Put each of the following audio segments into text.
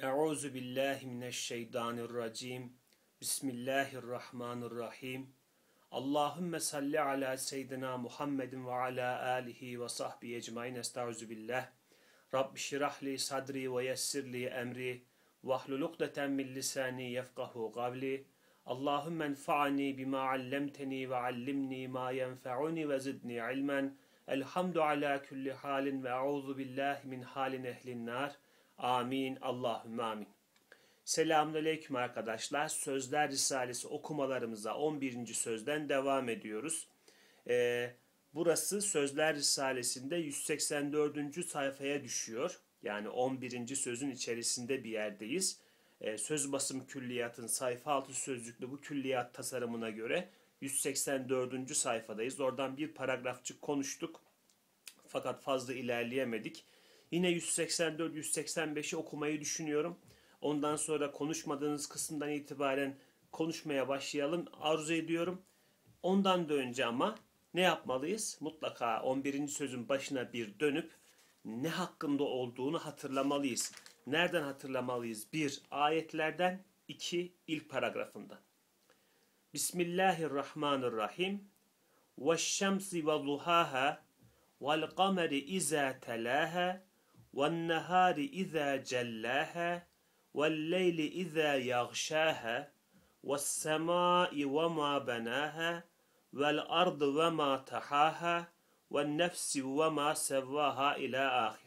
Euzu billahi mineşşeytanirracim. Bismillahirrahmanirrahim. Allahümme salli ala seyyidina Muhammedin ve ala alihi ve sahbihi ecmaîn. Estaizu billah. Rabbi şirah li sadri ve yessir li emri vahlul ukdeten min lisani yefkahu kavli. Allahümme enfa'ni bima allemteni ve allimni ma yenfa'uni ve zidni ilmen. Elhamdu ala kulli halin ve euzu billahi min halin ehlin nar. Amin. Allahümme amin. Selamünaleyküm arkadaşlar. Sözler Risalesi okumalarımıza 11. sözden devam ediyoruz. Burası Sözler Risalesi'nde 184. sayfaya düşüyor. Yani 11. sözün içerisinde bir yerdeyiz. Söz basım külliyatın sayfa altı sözlüklü bu külliyat tasarımına göre 184. sayfadayız. Oradan bir paragrafçık konuştuk. Fakat fazla ilerleyemedik. Yine 184-185'i okumayı düşünüyorum. Ondan sonra konuşmadığınız kısımdan itibaren konuşmaya başlayalım arzu ediyorum. Ondan da önce ama ne yapmalıyız? Mutlaka 11. sözün başına bir dönüp ne hakkında olduğunu hatırlamalıyız. Nereden hatırlamalıyız? 1. Ayetlerden, 2. ilk paragrafından. Bismillahirrahmanirrahim. وَالشَّمْسِ وَضُحَاهَا وَالْقَمَرِ إِذَا تَلَاهَا وَالنَّهَارِ إِذَا جَلَّاهَا وَاللَّيْلِ إِذَا يَغْشَاهَا وَالسَّمَاءِ وَمَا بَنَاهَا وَالْأَرْضِ وَمَا طَحَاهَا وَالنَّفْسِ وَمَا سَوَّاهَا إِلَى آخِرِ.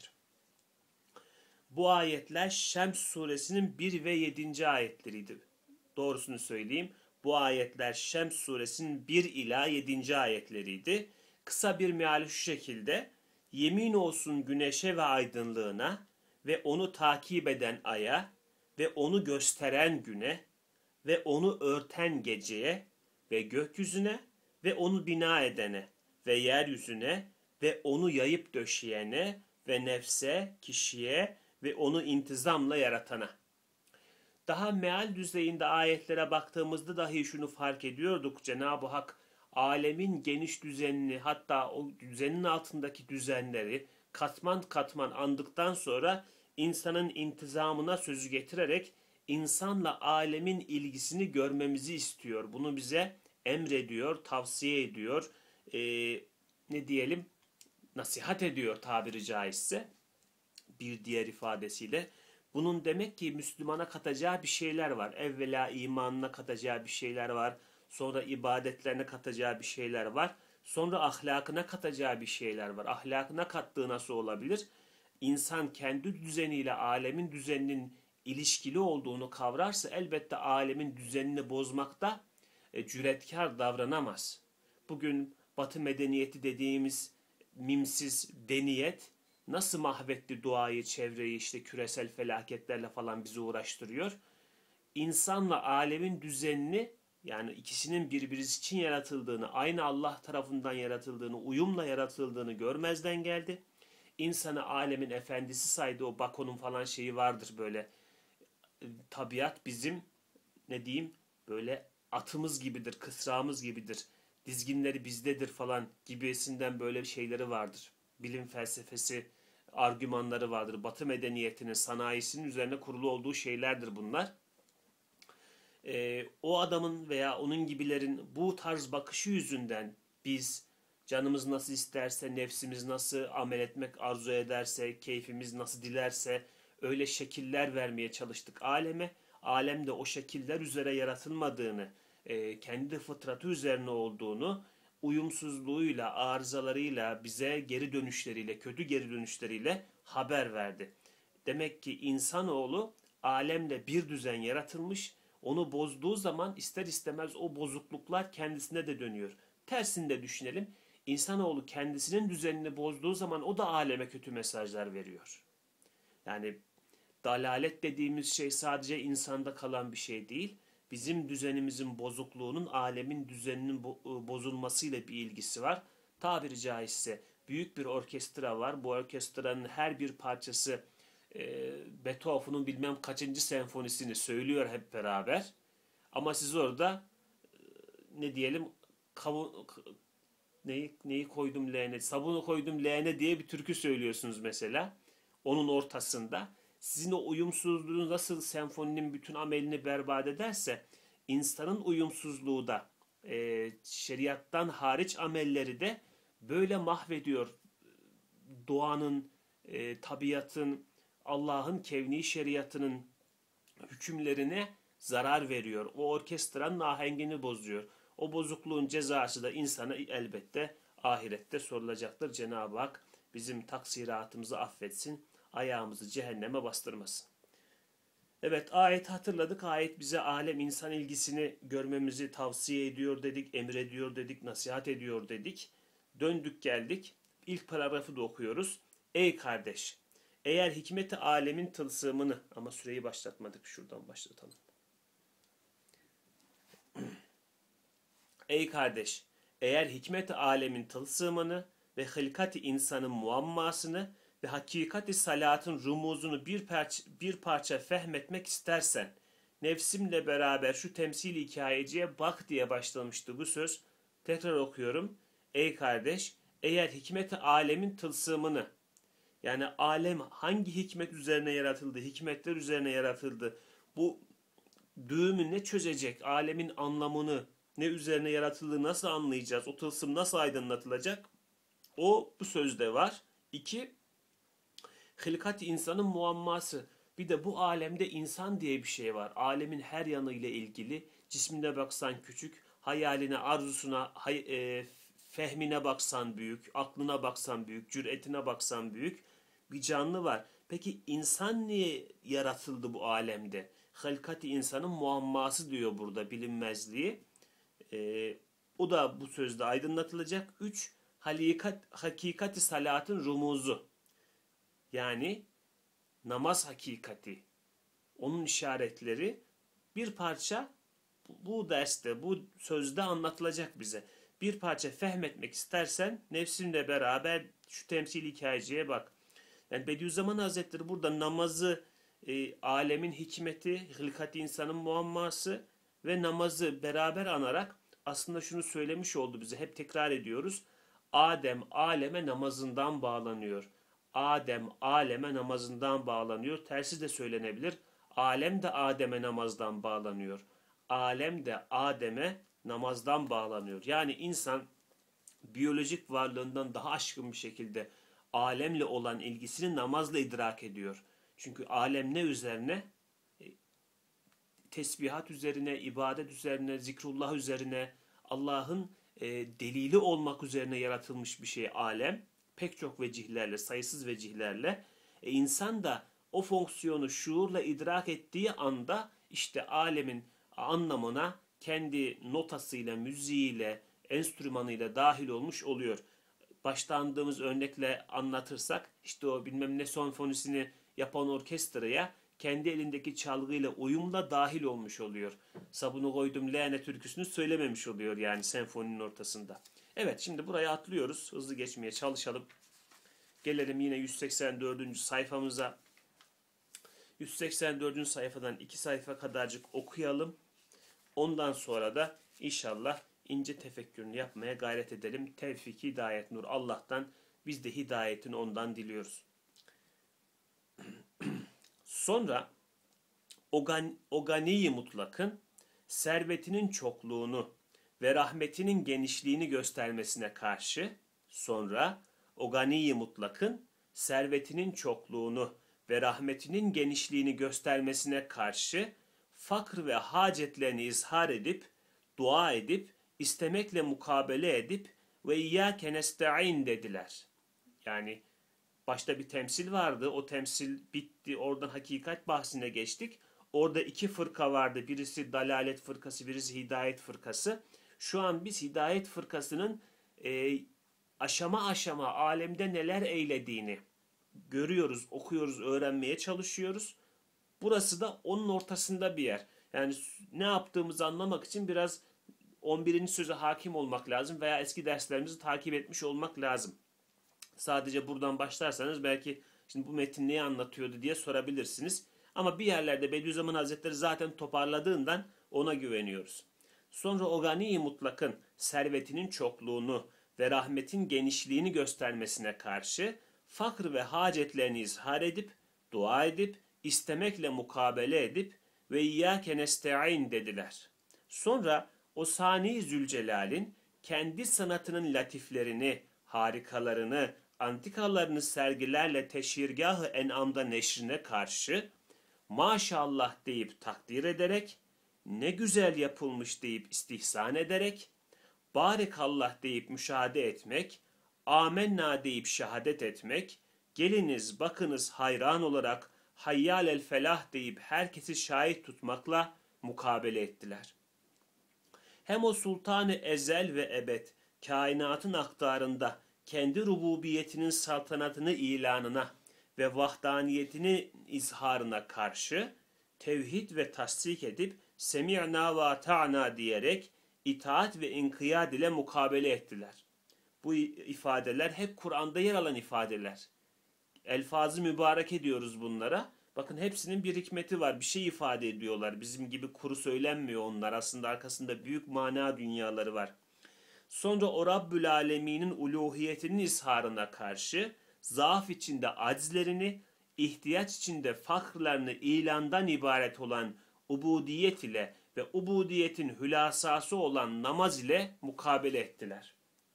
Bu ayetler Şems suresinin 1 ve 7. ayetleriydi. Doğrusunu söyleyeyim. Bu ayetler Şems suresinin 1 ila 7. ayetleriydi. Kısa bir meali şu şekilde: yemin olsun güneşe ve aydınlığına ve onu takip eden aya ve onu gösteren güne ve onu örten geceye ve gökyüzüne ve onu bina edene ve yeryüzüne ve onu yayıp döşeyene ve nefse, kişiye ve onu intizamla yaratana. Daha meal düzeyinde ayetlere baktığımızda dahi şunu fark ediyorduk. Cenab-ı Hak alemin geniş düzenini, hatta o düzenin altındaki düzenleri katman katman andıktan sonra insanın intizamına sözü getirerek insanla alemin ilgisini görmemizi istiyor. Bunu bize emrediyor, tavsiye ediyor, ne diyelim, nasihat ediyor tabiri caizse, bir diğer ifadesiyle. Bunun demek ki Müslümana katacağı bir şeyler var. Evvela imanına katacağı bir şeyler var. Sonra ibadetlerine katacağı bir şeyler var. Sonra ahlakına katacağı bir şeyler var. Ahlakına kattığı nasıl olabilir? İnsan kendi düzeniyle alemin düzeninin ilişkili olduğunu kavrarsa elbette alemin düzenini bozmakta cüretkar davranamaz. Bugün Batı medeniyeti dediğimiz mimsiz deniyet nasıl mahvetti doğayı, çevreyi, işte küresel felaketlerle falan bizi uğraştırıyor. İnsanla alemin düzenini, yani ikisinin birbirisi için yaratıldığını, aynı Allah tarafından yaratıldığını, uyumla yaratıldığını görmezden geldi. İnsanı alemin efendisi saydı. O Bakon'un falan şeyi vardır böyle. Tabiat bizim, ne diyeyim, böyle atımız gibidir, kısrağımız gibidir. Dizginleri bizdedir falan gibisinden böyle şeyleri vardır. Bilim felsefesi, argümanları vardır. Batı medeniyetinin, sanayisinin üzerine kurulu olduğu şeylerdir bunlar. O adamın veya onun gibilerin bu tarz bakışı yüzünden biz canımız nasıl isterse, nefsimiz nasıl amel etmek arzu ederse, keyfimiz nasıl dilerse öyle şekiller vermeye çalıştık aleme. Alem de o şekiller üzere yaratılmadığını, kendi fıtratı üzerine olduğunu, uyumsuzluğuyla, arızalarıyla, bize geri dönüşleriyle, kötü geri dönüşleriyle haber verdi. Demek ki insanoğlu alemle bir düzen yaratılmış, onu bozduğu zaman ister istemez o bozukluklar kendisine de dönüyor. Tersini de düşünelim. İnsanoğlu kendisinin düzenini bozduğu zaman o da aleme kötü mesajlar veriyor. Yani dalalet dediğimiz şey sadece insanda kalan bir şey değil. Bizim düzenimizin bozukluğunun alemin düzeninin bozulmasıyla bir ilgisi var. Tabiri caizse büyük bir orkestra var. Bu orkestranın her bir parçası Beethoven'un bilmem kaçıncı senfonisini söylüyor hep beraber. Ama siz orada ne diyelim, neyi koydum leğene, sabunu koydum leğene diye bir türkü söylüyorsunuz mesela. Onun ortasında Sizin o uyumsuzluğunuz nasıl senfoninin bütün amelini berbat ederse, insanın uyumsuzluğu da şeriattan hariç amelleri de böyle mahvediyor. Doğanın, tabiatın, Allah'ın kevni şeriatının hükümlerine zarar veriyor. O orkestranın ahengini bozuyor. O bozukluğun cezası da insana elbette ahirette sorulacaktır. Cenab-ı Hak bizim taksiratımızı affetsin, ayağımızı cehenneme bastırmasın. Evet, ayet hatırladık. Ayet bize alem insan ilgisini görmemizi tavsiye ediyor dedik, emrediyor dedik, nasihat ediyor dedik. Döndük geldik. İlk paragrafı da okuyoruz. Ey kardeş, eğer hikmet-i alemin tılsımını, ama süreyi başlatmadık, şuradan başlatalım. Ey kardeş, eğer hikmet-i alemin tılsımını ve hılkat-i insanın muammasını ve hakikat-i salatın rumuzunu bir parça fehmetmek istersen, nefsimle beraber şu temsil-i hikayeciye bak diye başlamıştı bu söz. Tekrar okuyorum. Ey kardeş, eğer hikmet-i alemin tılsımını, yani alem hangi hikmet üzerine yaratıldı, hikmetler üzerine yaratıldı, bu düğümü ne çözecek, alemin anlamını, ne üzerine yaratıldığı nasıl anlayacağız, o tılsım nasıl aydınlatılacak? O bu sözde var. 2. Hılkat insanın muamması. Bir de bu alemde insan diye bir şey var. Alemin her yanıyla ilgili. Cismine baksan küçük, hayaline, arzusuna, fehmine baksan büyük, aklına baksan büyük, cüretine baksan büyük bir canlı var. Peki insan niye yaratıldı bu alemde? Hılkat-i insanın muamması diyor burada, bilinmezliği. O da bu sözde aydınlatılacak. 3. Hakikati salatın rumuzu. Yani namaz hakikati. Onun işaretleri bir parça bu derste, bu sözde anlatılacak bize. Bir parça fehmetmek istersen nefsinle beraber şu temsil hikayeciye bak. Yani Bediüzzaman Hazretleri burada namazı, alemin hikmeti, hılkat-i insanın muamması ve namazı beraber anarak aslında şunu söylemiş oldu bize. Hep tekrar ediyoruz. Adem aleme namazından bağlanıyor. Adem aleme namazından bağlanıyor. Tersi de söylenebilir. Alem de Adem'e namazdan bağlanıyor. Alem de Adem'e namazdan bağlanıyor. Yani insan biyolojik varlığından daha aşkın bir şekilde alemle olan ilgisini namazla idrak ediyor. Çünkü alem ne üzerine? Tesbihat üzerine, ibadet üzerine, zikrullah üzerine, Allah'ın delili olmak üzerine yaratılmış bir şey alem. Pek çok vecihlerle, sayısız vecihlerle. İnsan da o fonksiyonu şuurla idrak ettiği anda işte alemin anlamına kendi notasıyla, müziğiyle, enstrümanıyla dahil olmuş oluyor. Başta andığımız örnekle anlatırsak işte o bilmem ne senfonisini yapan orkestraya kendi elindeki çalgıyla uyumla dahil olmuş oluyor. Sabunu koydum leğene türküsünü söylememiş oluyor yani senfoninin ortasında. Evet, şimdi buraya atlıyoruz. Hızlı geçmeye çalışalım. Gelelim yine 184. sayfamıza. 184. sayfadan 2 sayfa kadarcık okuyalım. Ondan sonra da inşallah ince tefekkürünü yapmaya gayret edelim. Tevfik, hidayet, nur Allah'tan. Biz de hidayetini ondan diliyoruz. Sonra o gani mutlakın servetinin çokluğunu ve rahmetinin genişliğini göstermesine karşı, sonra o gani mutlakın servetinin çokluğunu ve rahmetinin genişliğini göstermesine karşı fakr ve hacetlerini izhar edip, dua edip, istemekle mukabele edip ve iyyâke nesta'in dediler. Yani başta bir temsil vardı. O temsil bitti. Oradan hakikat bahsine geçtik. Orada 2 fırka vardı. Birisi dalalet fırkası, birisi hidayet fırkası. Şu an biz hidayet fırkasının aşama aşama alemde neler eylediğini görüyoruz, okuyoruz, öğrenmeye çalışıyoruz. Burası da onun ortasında bir yer. Yani ne yaptığımızı anlamak için biraz 11. söze hakim olmak lazım veya eski derslerimizi takip etmiş olmak lazım. Sadece buradan başlarsanız belki şimdi bu metin neyi anlatıyordu diye sorabilirsiniz. Ama bir yerlerde Bediüzzaman Hazretleri zaten toparladığından ona güveniyoruz. Sonra o gani mutlakın servetinin çokluğunu ve rahmetin genişliğini göstermesine karşı fakr ve hacetlerini izhar edip, dua edip, istemekle mukabele edip ve İyyâke nesta'in dediler. Sonra o Sani Zülcelal'in kendi sanatının latiflerini, harikalarını, antikalarını sergilerle Teşhirgâh-ı En'am'da neşrine karşı maşallah deyip takdir ederek, ne güzel yapılmış deyip istihsan ederek, barikallah deyip müşahede etmek, amenna deyip şehadet etmek, geliniz bakınız hayran olarak hayyal el felah deyip herkesi şahit tutmakla mukabele ettiler. Hem o sultanı ezel ve ebed kainatın aktarında kendi rububiyetinin saltanatını ilanına ve vahdaniyetini izharına karşı tevhid ve tasdik edip semi'na ve ata'na diyerek itaat ve inkiyat ile mukabele ettiler. Bu ifadeler hep Kur'an'da yer alan ifadeler. Elfazı mübarek ediyoruz bunlara. Bakın hepsinin bir hikmeti var. Bir şey ifade ediyorlar. Bizim gibi kuru söylenmiyor onlar. Aslında arkasında büyük mana dünyaları var. Sonra o Rabbül Alemin'in uluhiyetinin izharına karşı zaaf içinde aczlerini, ihtiyaç içinde fakrlarını ilandan ibaret olan ubudiyet ile ve ubudiyetin hülasası olan namaz ile mukabele ettiler.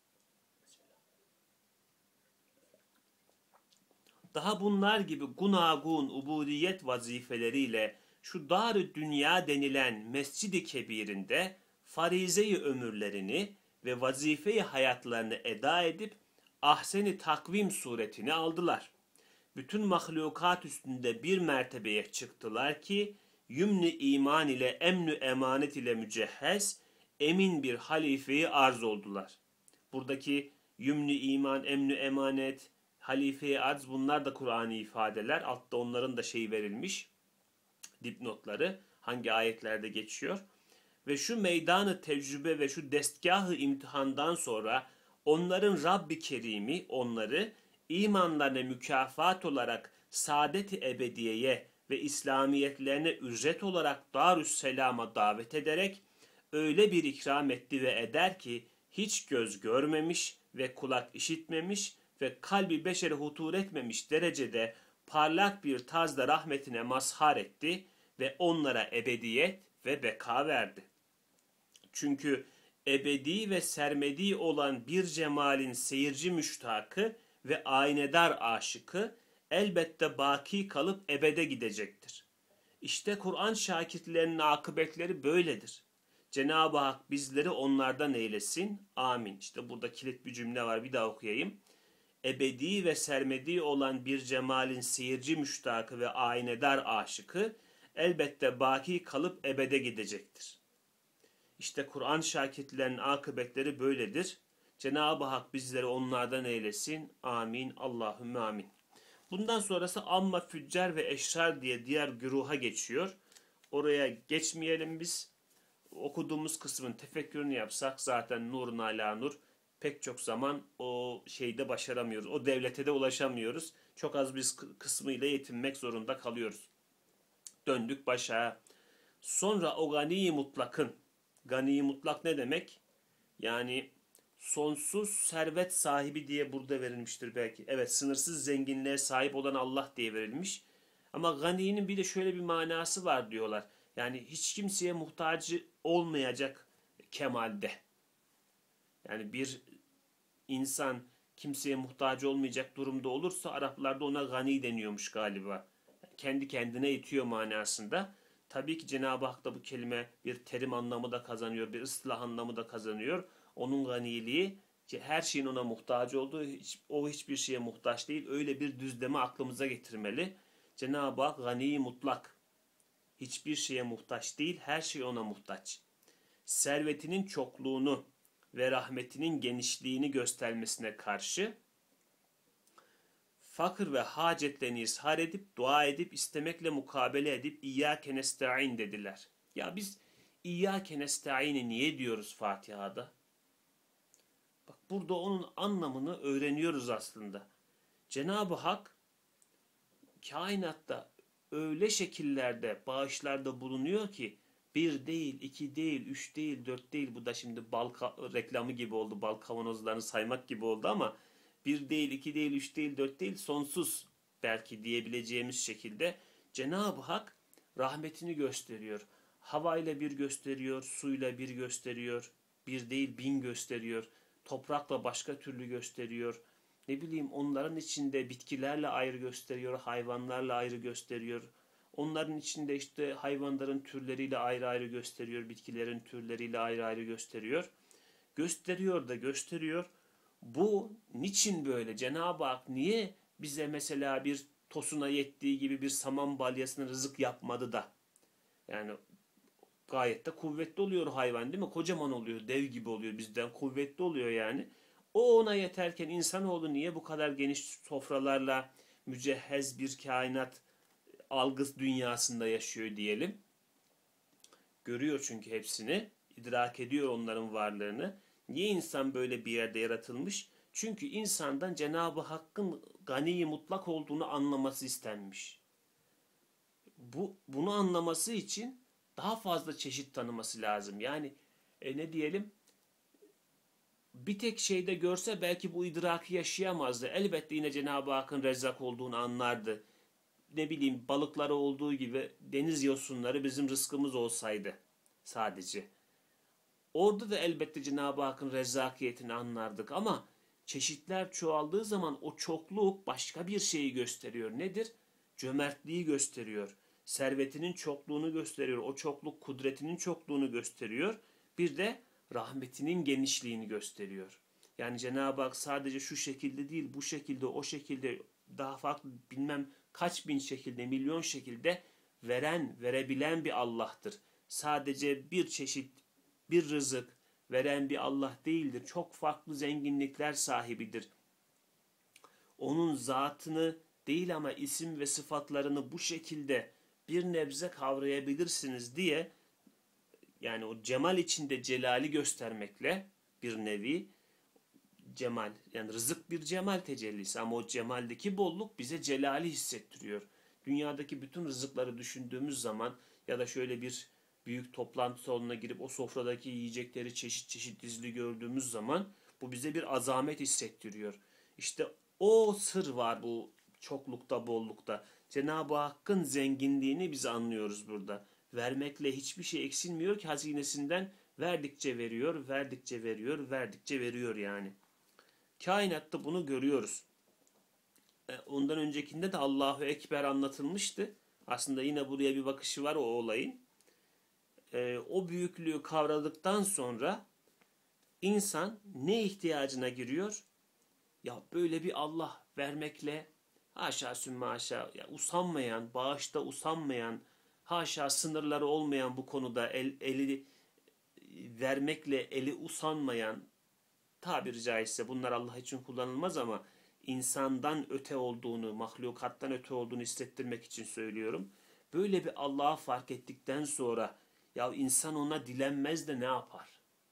Daha bunlar gibi gunagun ubudiyet vazifeleriyle şu dar-ı dünya denilen mescid-i kebirinde farize-i ömürlerini ve vazife-i hayatlarını eda edip ahsen-i takvim suretini aldılar. Bütün mahlukat üstünde bir mertebeye çıktılar ki yümnü iman ile emnü emanet ile mücehhez emin bir halifeyi arz oldular. Buradaki yümnü iman, emnü emanet, halife-i arz bunlar da Kur'an'ı ifadeler. Altta onların da şeyi verilmiş. Dipnotları hangi ayetlerde geçiyor. Ve şu meydanı tecrübe ve şu destgahı imtihandan sonra onların Rabbi Kerim'i onları imanlarına mükafat olarak saadet-i ebediyeye ve İslamiyetlerine ücret olarak Darüsselam'a davet ederek öyle bir ikram etti ve eder ki hiç göz görmemiş ve kulak işitmemiş ve kalbi beşere hutur etmemiş derecede parlak bir tarzda rahmetine mazhar etti ve onlara ebediyet ve beka verdi. Çünkü ebedi ve sermedi olan bir cemalin seyirci müştakı ve aynedar aşıkı elbette baki kalıp ebede gidecektir. İşte Kur'an şakirtlerinin akıbetleri böyledir. Cenab-ı Hak bizleri onlardan eylesin. Amin. İşte burada kilit bir cümle var, bir daha okuyayım. Ebedi ve sermedi olan bir cemalin seyirci müştakı ve aynedar aşıkı elbette baki kalıp ebede gidecektir. İşte Kur'an şakirtlerinin akıbetleri böyledir. Cenab-ı Hak bizleri onlardan eylesin. Amin. Allahümme amin. Bundan sonrası amma füccar ve eşrar diye diğer güruha geçiyor. Oraya geçmeyelim biz. Okuduğumuz kısmın tefekkürünü yapsak zaten nurun ala nur. Pek çok zaman o şeyde başaramıyoruz. O devlete de ulaşamıyoruz. Çok az bir kısmıyla yetinmek zorunda kalıyoruz. Döndük başa. Sonra o gani-i mutlakın. Gani-i mutlak ne demek? Yani sonsuz servet sahibi diye burada verilmiştir belki. Evet, sınırsız zenginliğe sahip olan Allah diye verilmiş. Ama gani'nin bir de şöyle bir manası var diyorlar. Yani hiç kimseye muhtacı olmayacak kemalde. Yani bir insan kimseye muhtaç olmayacak durumda olursa Araplarda ona gani deniyormuş galiba. Kendi kendine yetiyor manasında. Tabii ki Cenab-ı Hak da bu kelime bir terim anlamı da kazanıyor, bir ıslah anlamı da kazanıyor. Onun ganiliği, her şeyin ona muhtaç olduğu, o hiçbir şeye muhtaç değil. Öyle bir düzleme aklımıza getirmeli. Cenab-ı Hak gani mutlak. Hiçbir şeye muhtaç değil, her şey ona muhtaç. Servetinin çokluğunu ve rahmetinin genişliğini göstermesine karşı fakir ve hacetlerini ishar edip, dua edip, istemekle mukabele edip İyyâke nesta'in dediler. Ya biz İyyâke nesta'in'i niye diyoruz Fatiha'da? Bak burada onun anlamını öğreniyoruz aslında. Cenab-ı Hak kainatta öyle şekillerde, bağışlarda bulunuyor ki bir değil, iki değil, üç değil, dört değil. Bu da şimdi bal reklamı gibi oldu. Bal kavanozlarını saymak gibi oldu ama bir değil, iki değil, üç değil, dört değil, sonsuz belki diyebileceğimiz şekilde Cenab-ı Hak rahmetini gösteriyor. Havayla bir gösteriyor, suyla bir gösteriyor, bir değil bin gösteriyor. Toprakla başka türlü gösteriyor. Ne bileyim onların içinde bitkilerle ayrı gösteriyor, hayvanlarla ayrı gösteriyor. Onların içinde işte hayvanların türleriyle ayrı ayrı gösteriyor, bitkilerin türleriyle ayrı ayrı gösteriyor. Gösteriyor da gösteriyor. Bu niçin böyle? Cenab-ı Hak niye bize mesela bir tosuna yettiği gibi bir saman balyasına rızık yapmadı da? Yani gayet de kuvvetli oluyor hayvan değil mi? Kocaman oluyor, dev gibi oluyor, bizden kuvvetli oluyor yani. O ona yeterken insanoğlu niye bu kadar geniş sofralarla mücehhez bir kainat algı dünyasında yaşıyor diyelim. Görüyor çünkü hepsini, idrak ediyor onların varlığını. Niye insan böyle bir yerde yaratılmış? Çünkü insandan Cenab-ı Hakk'ın gani mutlak olduğunu anlaması istenmiş. Bunu anlaması için daha fazla çeşit tanıması lazım. Yani ne diyelim, bir tek şeyde görse belki bu idraki yaşayamazdı. Elbette yine Cenab-ı Hakk'ın Rezzak olduğunu anlardı. Ne bileyim balıkları olduğu gibi deniz yosunları bizim rızkımız olsaydı sadece. Orada da elbette Cenab-ı Hakk'ın rezzakiyetini anlardık ama çeşitler çoğaldığı zaman o çokluk başka bir şeyi gösteriyor. Nedir? Cömertliği gösteriyor. Servetinin çokluğunu gösteriyor. O çokluk kudretinin çokluğunu gösteriyor. Bir de rahmetinin genişliğini gösteriyor. Yani Cenab-ı Hak sadece şu şekilde değil, bu şekilde, o şekilde, daha farklı bilmem kaç bin şekilde, milyon şekilde veren, verebilen bir Allah'tır. Sadece bir çeşit, bir rızık veren bir Allah değildir. Çok farklı zenginlikler sahibidir. Onun zatını değil ama isim ve sıfatlarını bu şekilde bir nebze kavrayabilirsiniz diye, yani o cemal içinde celali göstermekle bir nevi cemal, yani rızık bir cemal tecellisi ama o cemaldeki bolluk bize celali hissettiriyor. Dünyadaki bütün rızıkları düşündüğümüz zaman ya da şöyle bir büyük toplantı salonuna girip o sofradaki yiyecekleri çeşit çeşit dizili gördüğümüz zaman bu bize bir azamet hissettiriyor. İşte o sır var bu çoklukta, bollukta. Cenab-ı Hakk'ın zenginliğini biz anlıyoruz burada. Vermekle hiçbir şey eksilmiyor ki hazinesinden verdikçe veriyor, verdikçe veriyor, verdikçe veriyor yani. Kainatta bunu görüyoruz. Ondan öncekinde de Allahu Ekber anlatılmıştı. Aslında yine buraya bir bakışı var o olayın. O büyüklüğü kavradıktan sonra insan ne ihtiyacına giriyor? Ya böyle bir Allah vermekle haşa sümme haşa ya usanmayan, bağışta usanmayan, haşa sınırları olmayan bu konuda eli vermekle eli usanmayan, tabiri caizse bunlar Allah için kullanılmaz ama insandan öte olduğunu, mahlukattan öte olduğunu hissettirmek için söylüyorum. Böyle bir Allah'ı fark ettikten sonra ya insan ona dilenmez de ne yapar?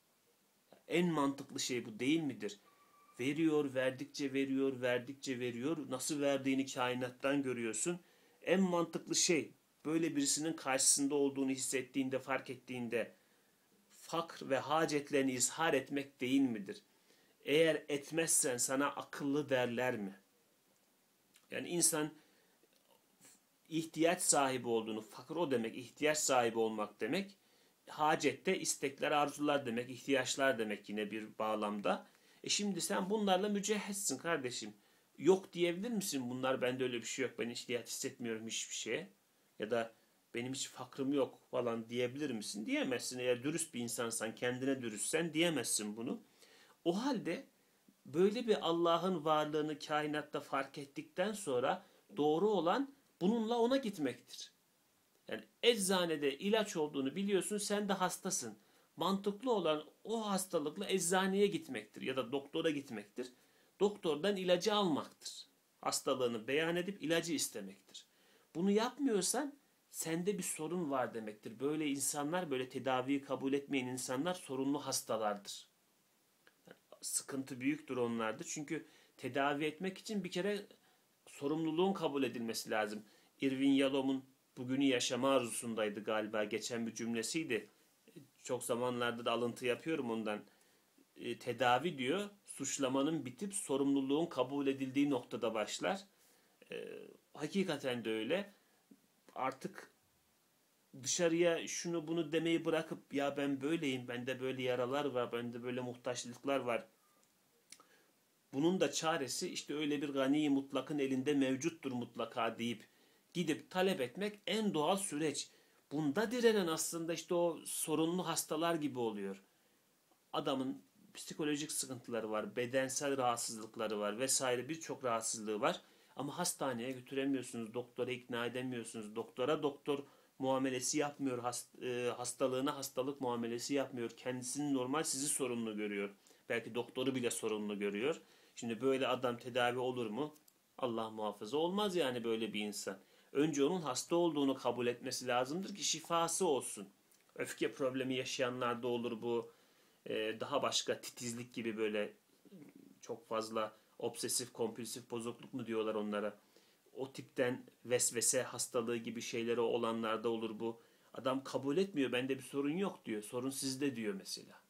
En mantıklı şey bu değil midir? Veriyor, verdikçe veriyor, verdikçe veriyor. Nasıl verdiğini kainattan görüyorsun. En mantıklı şey böyle birisinin karşısında olduğunu hissettiğinde, fark ettiğinde fakr ve hacetlerini izhar etmek değil midir? Eğer etmezsen sana akıllı derler mi? Yani insan ihtiyaç sahibi olduğunu, fakir o demek, ihtiyaç sahibi olmak demek. Hacette istekler, arzular demek, ihtiyaçlar demek yine bir bağlamda. Şimdi sen bunlarla mücehhezsin kardeşim. Yok diyebilir misin? Bunlar bende öyle bir şey yok. Ben ihtiyaç hissetmiyorum hiçbir şeye. Ya da benim hiç fakrım yok falan diyebilir misin? Diyemezsin. Eğer dürüst bir insansan, kendine dürüstsen diyemezsin bunu. O halde böyle bir Allah'ın varlığını kainatta fark ettikten sonra doğru olan bununla ona gitmektir. Yani eczanede ilaç olduğunu biliyorsun, sen de hastasın. Mantıklı olan o hastalıkla eczaneye gitmektir ya da doktora gitmektir. Doktordan ilacı almaktır. Hastalığını beyan edip ilacı istemektir. Bunu yapmıyorsan sende bir sorun var demektir. Böyle insanlar, böyle tedaviyi kabul etmeyen insanlar sorunlu hastalardır. Sıkıntı büyüktür onlarda. Çünkü tedavi etmek için bir kere sorumluluğun kabul edilmesi lazım. Irvin Yalom'un bugünü yaşama arzusundaydı galiba. Geçen bir cümlesiydi. Çok zamanlarda da alıntı yapıyorum ondan. Tedavi diyor, suçlamanın bitip sorumluluğun kabul edildiği noktada başlar. Hakikaten de öyle. artık dışarıya şunu bunu demeyi bırakıp ya ben böyleyim, bende böyle yaralar var, bende böyle muhtaçlıklar var. Bunun da çaresi işte öyle bir gani mutlakın elinde mevcuttur mutlaka deyip gidip talep etmek en doğal süreç. Bunda direnen aslında işte o sorunlu hastalar gibi oluyor. Adamın psikolojik sıkıntıları var, bedensel rahatsızlıkları var vesaire birçok rahatsızlığı var. Ama hastaneye götüremiyorsunuz, doktora ikna edemiyorsunuz. Doktora doktor muamelesi yapmıyor, hastalığına hastalık muamelesi yapmıyor. Kendisini normal sizi sorumlu görüyor. Belki doktoru bile sorumlu görüyor. Şimdi böyle adam tedavi olur mu? Allah muhafaza olmaz yani böyle bir insan. Önce onun hasta olduğunu kabul etmesi lazımdır ki şifası olsun. Öfke problemi yaşayanlarda olur bu. Daha başka titizlik gibi böyle çok fazla obsesif kompulsif bozukluk mu diyorlar onlara. O tipten vesvese hastalığı gibi şeyleri olanlarda olur bu. Adam kabul etmiyor, bende bir sorun yok diyor. Sorun sizde diyor mesela.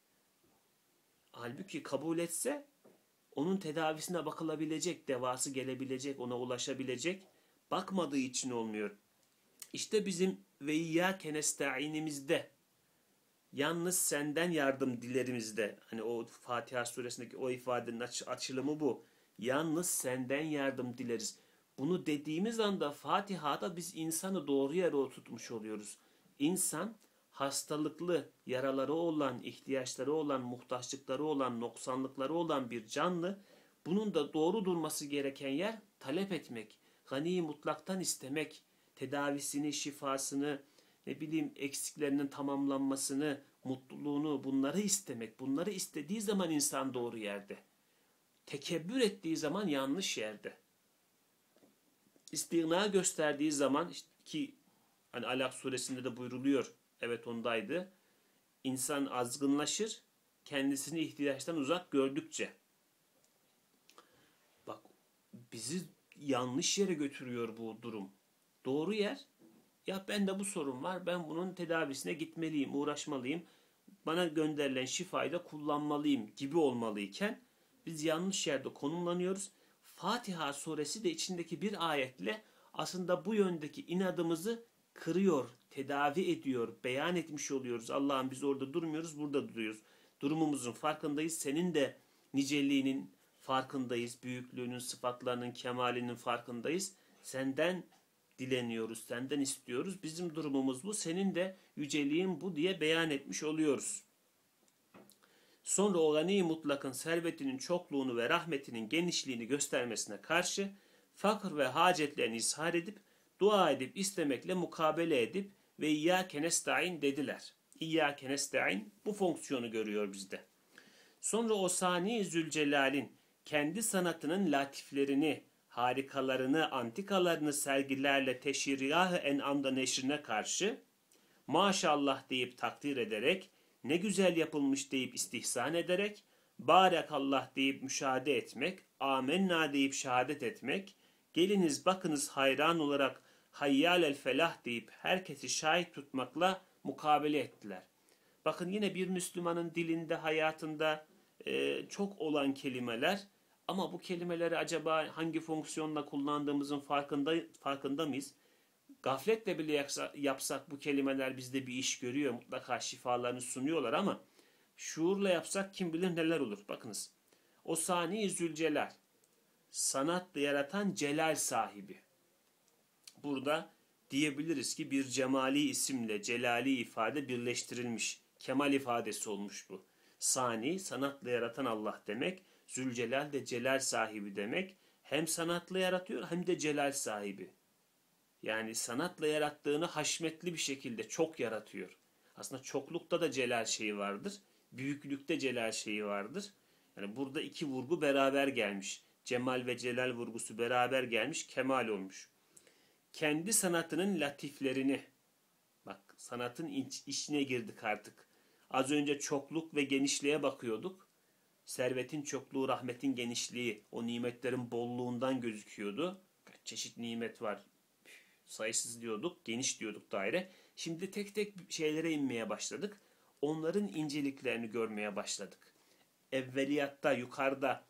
Halbuki kabul etse onun tedavisine bakılabilecek, devası gelebilecek, ona ulaşabilecek. Bakmadığı için olmuyor. İşte bizim ve iyyâke nesta'inimizde, yalnız senden yardım dilerimizde, hani o Fatiha suresindeki o ifadenin açılımı bu. Yalnız senden yardım dileriz. Bunu dediğimiz anda Fatiha'da biz insanı doğru yere oturtmuş oluyoruz. İnsan hastalıklı, yaraları olan, ihtiyaçları olan, muhtaçlıkları olan, noksanlıkları olan bir canlı. Bunun da doğru durması gereken yer talep etmek, gani mutlaktan istemek, tedavisini, şifasını, ne bileyim eksiklerinin tamamlanmasını, mutluluğunu, bunları istemek. Bunları istediği zaman insan doğru yerde. Tekebbür ettiği zaman yanlış yerde. İstigna gösterdiği zaman ki hani Alak suresinde de buyruluyor. Evet ondaydı. İnsan azgınlaşır kendisini ihtiyaçtan uzak gördükçe. Bak bizi yanlış yere götürüyor bu durum. Doğru yer, ya bende bu sorun var, ben bunun tedavisine gitmeliyim, uğraşmalıyım, bana gönderilen şifayı da kullanmalıyım gibi olmalıyken biz yanlış yerde konumlanıyoruz. Fatiha suresi de içindeki bir ayetle aslında bu yöndeki inadımızı kırıyor, tedavi ediyor, beyan etmiş oluyoruz. Allah'ım biz orada durmuyoruz, burada duruyoruz. Durumumuzun farkındayız. Senin de niceliğinin farkındayız. Büyüklüğünün, sıfatlarının, kemalinin farkındayız. Senden dileniyoruz, senden istiyoruz. Bizim durumumuz bu, senin de yüceliğin bu diye beyan etmiş oluyoruz. Sonra o gani mutlakın servetinin çokluğunu ve rahmetinin genişliğini göstermesine karşı fakir ve hacetlerini ishar edip, dua edip, istemekle mukabele edip ve İyyâke nesta'in dediler. İyyâke nesta'in bu fonksiyonu görüyor bizde. Sonra o Sani Zülcelal'in kendi sanatının latiflerini, harikalarını, antikalarını sergilerle teşriyah-ı en'amda neşrine karşı maşallah deyip takdir ederek, ne güzel yapılmış deyip istihsan ederek, barekallah deyip müşahede etmek, amenna deyip şehadet etmek, geliniz bakınız hayran olarak hayyal el felah deyip herkesi şahit tutmakla mukabele ettiler. Bakın yine bir Müslümanın dilinde, hayatında çok olan kelimeler ama bu kelimeleri acaba hangi fonksiyonla kullandığımızın farkında mıyız? Gafletle bile yapsak bu kelimeler bizde bir iş görüyor. Mutlaka şifalarını sunuyorlar ama şuurla yapsak kim bilir neler olur. Bakınız. O Sani Zülcelal. Sanatla yaratan celal sahibi. Burada diyebiliriz ki bir cemali isimle celali ifade birleştirilmiş. Kemal ifadesi olmuş bu. Sani, sanatla yaratan Allah demek. Zülcelal de celal sahibi demek. Hem sanatla yaratıyor hem de celal sahibi. Yani sanatla yarattığını haşmetli bir şekilde çok yaratıyor. Aslında çoklukta da celal şeyi vardır. Büyüklükte celal şeyi vardır. Yani burada iki vurgu beraber gelmiş. Cemal ve celal vurgusu beraber gelmiş, kemal olmuş. Kendi sanatının latiflerini, bak sanatın içine girdik artık. Az önce çokluk ve genişliğe bakıyorduk. Servetin çokluğu, rahmetin genişliği, o nimetlerin bolluğundan gözüküyordu. Kaç çeşit nimet var, sayısız diyorduk, geniş diyorduk daire. Şimdi tek tek şeylere inmeye başladık. Onların inceliklerini görmeye başladık. Evveliyatta, yukarıda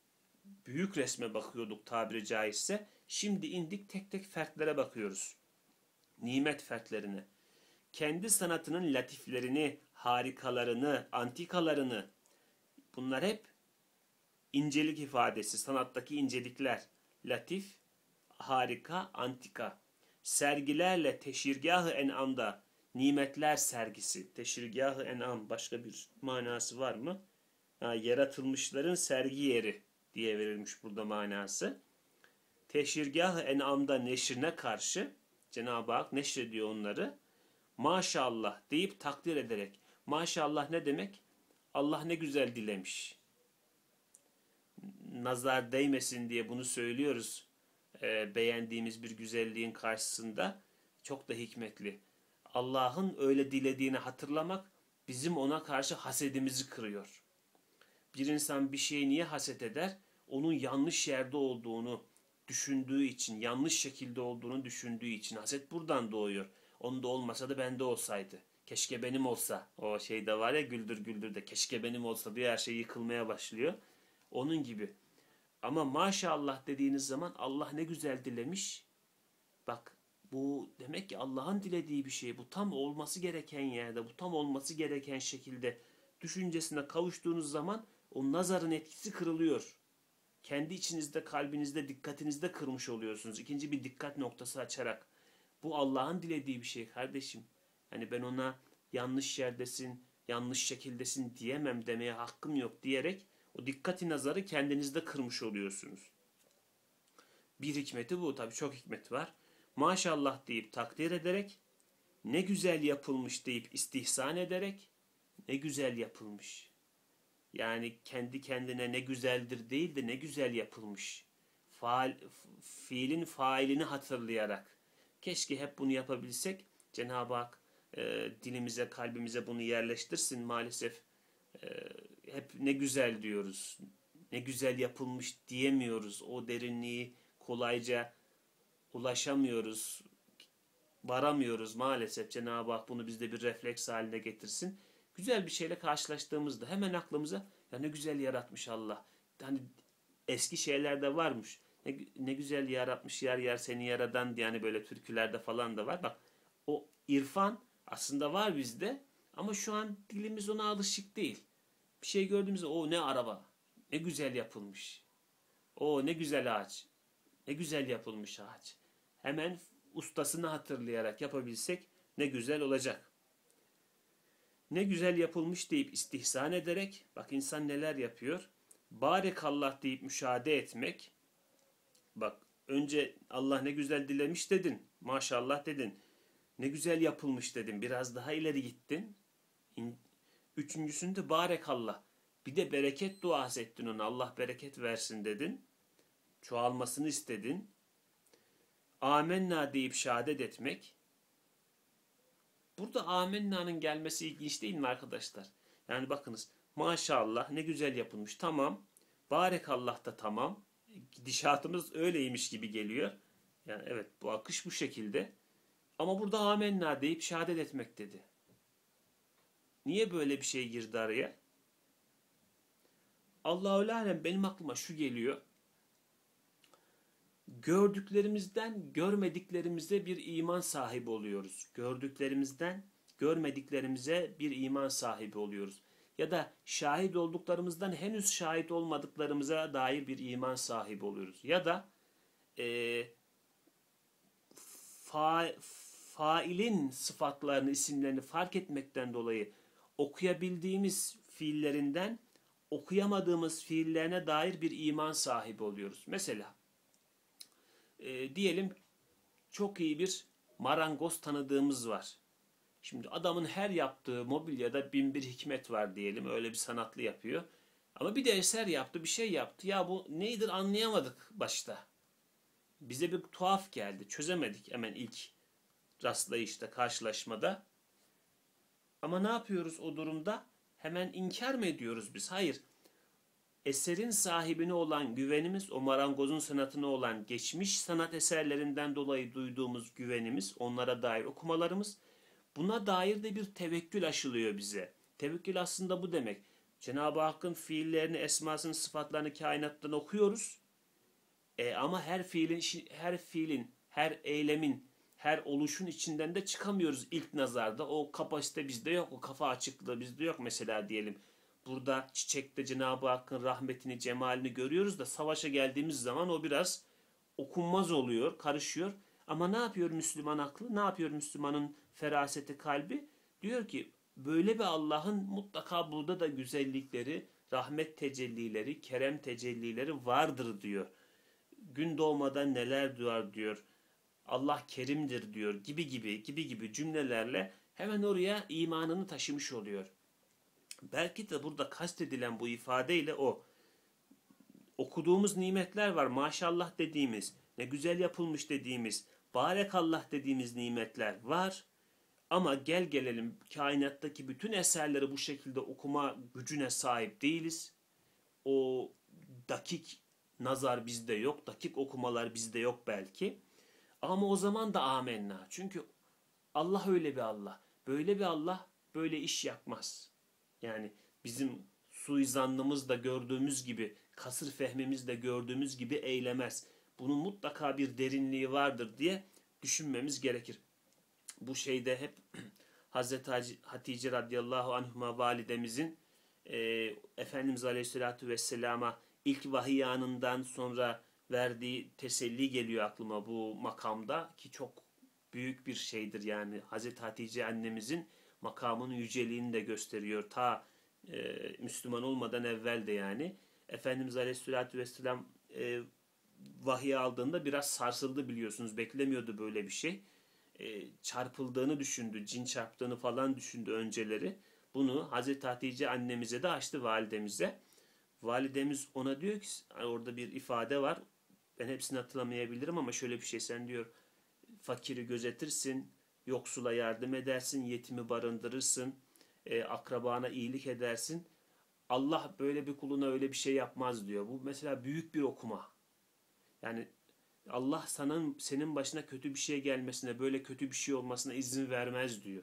büyük resme bakıyorduk tabiri caizse. Şimdi indik tek tek fertlere bakıyoruz. nimet fertlerine. Kendi sanatının latiflerini, harikalarını, antikalarını, bunlar hep incelik ifadesi, sanattaki incelikler. Latif, harika, antika. Sergilerle teşirgâh-ı en'amda, nimetler sergisi. Teşirgâh-ı en'am başka bir manası var mı? Yaratılmışların sergi yeri diye verilmiş burada manası. Teşirgâh-ı en'amda neşrine karşı Cenab-ı Hak neşrediyor onları. Maşallah deyip takdir ederek. Maşallah ne demek? Allah ne güzel dilemiş. Nazar değmesin diye bunu söylüyoruz. Beğendiğimiz bir güzelliğin karşısında çok da hikmetli. Allah'ın öyle dilediğini hatırlamak bizim ona karşı hasedimizi kırıyor. Bir insan bir şeyi niye haset eder? Onun yanlış yerde olduğunu düşündüğü için, yanlış şekilde olduğunu düşündüğü için. Haset buradan doğuyor. Onda olmasa da bende olsaydı. Keşke benim olsa. O şey de var ya, Güldür Güldür'de. Keşke benim olsa diye her şey yıkılmaya başlıyor. Onun gibi. Ama maşallah dediğiniz zaman Allah ne güzel dilemiş. Bak, bu demek ki Allah'ın dilediği bir şey. Bu tam olması gereken yerde, bu tam olması gereken şekilde düşüncesine kavuştuğunuz zaman o nazarın etkisi kırılıyor. Kendi içinizde, kalbinizde, dikkatinizde kırmış oluyorsunuz. İkinci bir dikkat noktası açarak. Bu Allah'ın dilediği bir şey kardeşim. Yani ben ona yanlış yerdesin, yanlış şekildesin diyemem, demeye hakkım yok diyerek o dikkati nazarı kendinizde kırmış oluyorsunuz. Bir hikmeti bu. Tabii çok hikmet var. Maşallah deyip takdir ederek, ne güzel yapılmış deyip istihsan ederek, ne güzel yapılmış. Yani kendi kendine ne güzeldir değil de ne güzel yapılmış. Fiilin failini hatırlayarak. Keşke hep bunu yapabilsek. Cenab-ı Hak dilimize, kalbimize bunu yerleştirsin. Maalesef hep ne güzel diyoruz. Ne güzel yapılmış diyemiyoruz. O derinliği kolayca ulaşamıyoruz. Varamıyoruz maalesef. Cenab-ı Hak bunu bizde bir refleks haline getirsin. Güzel bir şeyle karşılaştığımızda hemen aklımıza ya ne güzel yaratmış Allah. Hani eski şeylerde varmış. Ne güzel yaratmış yer yer seni yaradan diye, yani böyle türkülerde falan da var. Bak, o irfan aslında var bizde ama şu an dilimiz ona alışık değil. Bir şey gördüğümüzde o ne araba, ne güzel yapılmış. O ne güzel ağaç, ne güzel yapılmış ağaç. Hemen ustasını hatırlayarak yapabilsek ne güzel olacak. Ne güzel yapılmış deyip istihsan ederek, bak insan neler yapıyor. Barekallah deyip müşahede etmek. Bak, önce Allah ne güzel dilemiş dedin. Maşallah dedin. Ne güzel yapılmış dedin. Biraz daha ileri gittin. Üçüncüsünde barekallah. Bir de bereket duası ettin ona. Allah bereket versin dedin. Çoğalmasını istedin. Amenna deyip şehadet etmek. Burada amenna'nın gelmesi ilginç değil mi arkadaşlar? Yani bakınız, maşallah ne güzel yapılmış, tamam. Barekallah da tamam. Gidişatımız öyleymiş gibi geliyor. Yani evet, bu akış bu şekilde. Ama burada amenna deyip şehadet etmek dedi. Niye böyle bir şey girdi araya? Allahu alem, benim aklıma şu geliyor. Gördüklerimizden görmediklerimize bir iman sahibi oluyoruz. Gördüklerimizden görmediklerimize bir iman sahibi oluyoruz. Ya da şahit olduklarımızdan henüz şahit olmadıklarımıza dair bir iman sahibi oluyoruz. Ya da failin sıfatlarını, isimlerini fark etmekten dolayı okuyabildiğimiz fiillerinden okuyamadığımız fiillerine dair bir iman sahibi oluyoruz. Mesela diyelim çok iyi bir marangoz tanıdığımız var. Şimdi adamın her yaptığı mobilyada bin bir hikmet var diyelim. Öyle bir sanatlı yapıyor. Ama bir de eser yaptı, bir şey yaptı. Ya bu neydir anlayamadık başta. Bize bir tuhaf geldi. Çözemedik hemen ilk rastlayışta, karşılaşmada. Ama ne yapıyoruz o durumda? Hemen inkar mı ediyoruz biz? Hayır. Eserin sahibine olan güvenimiz, o marangozun sanatına olan geçmiş sanat eserlerinden dolayı duyduğumuz güvenimiz, onlara dair okumalarımız, buna dair de bir tevekkül aşılıyor bize. Tevekkül aslında bu demek. Cenab-ı Hakk'ın fiillerini, esmasını, sıfatlarını kainattan okuyoruz. Ama her fiilin, her eylemin, her oluşun içinden de çıkamıyoruz ilk nazarda. O kapasite bizde yok, o kafa açıklığı bizde yok mesela diyelim. Burada çiçekte Cenab-ı Hakk'ın rahmetini, cemalini görüyoruz da savaşa geldiğimiz zaman o biraz okunmaz oluyor, karışıyor. Ama ne yapıyor Müslüman aklı? Ne yapıyor Müslümanın feraseti kalbi? Diyor ki böyle bir Allah'ın mutlaka burada da güzellikleri, rahmet tecellileri, kerem tecellileri vardır diyor. Gün doğmadan neler duyar diyor. Allah kerimdir diyor gibi cümlelerle hemen oraya imanını taşımış oluyor. Belki de burada kastedilen bu ifadeyle o okuduğumuz nimetler var. Maşallah dediğimiz, ne güzel yapılmış dediğimiz, barekallah dediğimiz nimetler var. Ama gel gelelim kainattaki bütün eserleri bu şekilde okuma gücüne sahip değiliz. O dakik nazar bizde yok, dakik okumalar bizde yok belki. Ama o zaman da amenna. Çünkü Allah öyle bir Allah. Böyle bir Allah böyle iş yapmaz. Yani bizim suizanlımızda gördüğümüz gibi, kasır fehmimizde gördüğümüz gibi eylemez. Bunun mutlaka bir derinliği vardır diye düşünmemiz gerekir. Bu şeyde hep Hazreti Hatice radıyallahu anhuma validemizin Efendimiz aleyhissalatü vesselama ilk vahiy anından sonra verdiği teselli geliyor aklıma bu makamda ki çok büyük bir şeydir yani Hazreti Hatice annemizin makamının yüceliğini de gösteriyor ta Müslüman olmadan evvel de yani Efendimiz aleyhissalatü vesselam vahiy aldığında biraz sarsıldı biliyorsunuz beklemiyordu böyle bir şey çarpıldığını düşündü, cin çarptığını falan düşündü önceleri. Bunu Hazreti Hatice annemize de açtı validemize. Validemiz ona diyor ki orada bir ifade var. Ben hepsini hatırlamayabilirim ama şöyle bir şey sen diyor fakiri gözetirsin, yoksula yardım edersin, yetimi barındırırsın, akrabana iyilik edersin. Allah böyle bir kuluna öyle bir şey yapmaz diyor. Bu mesela büyük bir okuma. Yani Allah senin başına kötü bir şey gelmesine, böyle kötü bir şey olmasına izin vermez diyor.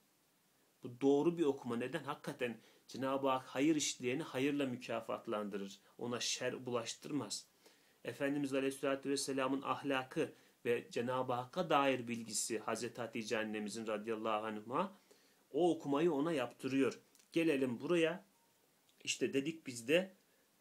Bu doğru bir okuma. Neden? Hakikaten Cenab-ı Hak hayır işleyeni hayırla mükafatlandırır. Ona şer bulaştırmaz. Efendimiz Aleyhisselatü Vesselam'ın ahlakı ve Cenab-ı Hakk'a dair bilgisi Hazreti Hatice annemizin radıyallahu anh'a o okumayı ona yaptırıyor. Gelelim buraya. İşte dedik biz de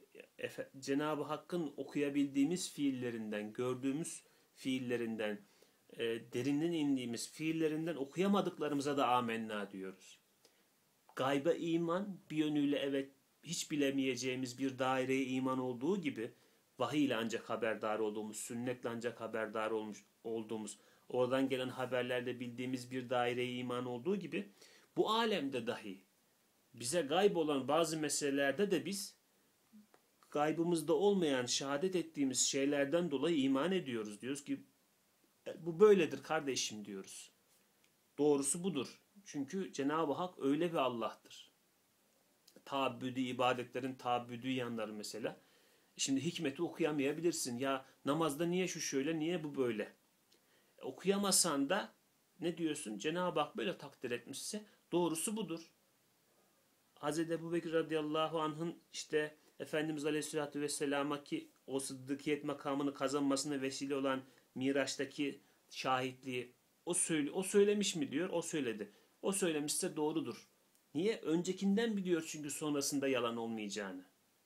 Cenab-ı Hakk'ın okuyabildiğimiz fiillerinden, gördüğümüz fiillerinden, derinden indiğimiz fiillerinden okuyamadıklarımıza da amenna diyoruz. Gayba iman bir yönüyle evet hiç bilemeyeceğimiz bir daireye iman olduğu gibi vahiy ile ancak haberdar olduğumuz, sünnetle ancak haberdar olduğumuz, oradan gelen haberlerde bildiğimiz bir daireye iman olduğu gibi bu alemde dahi bize gayb olan bazı meselelerde de biz gaybımızda olmayan şehadet ettiğimiz şeylerden dolayı iman ediyoruz. Diyoruz ki bu böyledir kardeşim diyoruz. Doğrusu budur. Çünkü Cenab-ı Hak öyle bir Allah'tır. Taabbüdü, ibadetlerin taabbüdü yanları mesela. Şimdi hikmeti okuyamayabilirsin. Ya namazda niye şu şöyle, niye bu böyle? Okuyamasan da ne diyorsun? Cenab-ı Hak böyle takdir etmişse doğrusu budur. Hz. Ebu Bekir radıyallahu anh'ın işte Efendimiz aleyhissalatü vesselama ki o sıddıkiyet makamını kazanmasına vesile olan Miraç'taki şahitliği o söylemiş mi diyor? O söyledi. O söylemişse doğrudur. Niye? Öncekinden biliyor çünkü sonrasında yalan olmayacağını.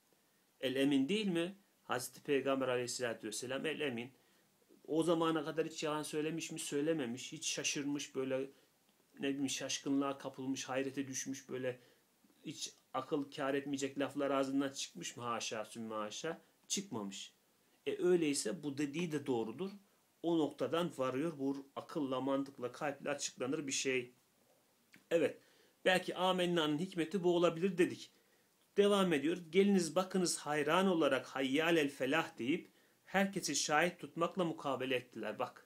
El emin değil mi? Hazreti Peygamber aleyhissalatü vesselam el emin. O zamana kadar hiç yalan söylemiş mi? Söylememiş. Hiç şaşırmış böyle ne bileyim şaşkınlığa kapılmış, hayrete düşmüş böyle hiç akıl kâr etmeyecek laflar ağzından çıkmış mı? Haşa sümme haşa. Çıkmamış. Öyleyse bu dediği de doğrudur. O noktadan varıyor. Bu akılla, mantıkla, kalple açıklanır bir şey. Evet. Belki amenna'nın hikmeti bu olabilir dedik. Devam ediyor. Geliniz bakınız hayran olarak hayyal el felah deyip herkesi şahit tutmakla mukabele ettiler. Bak.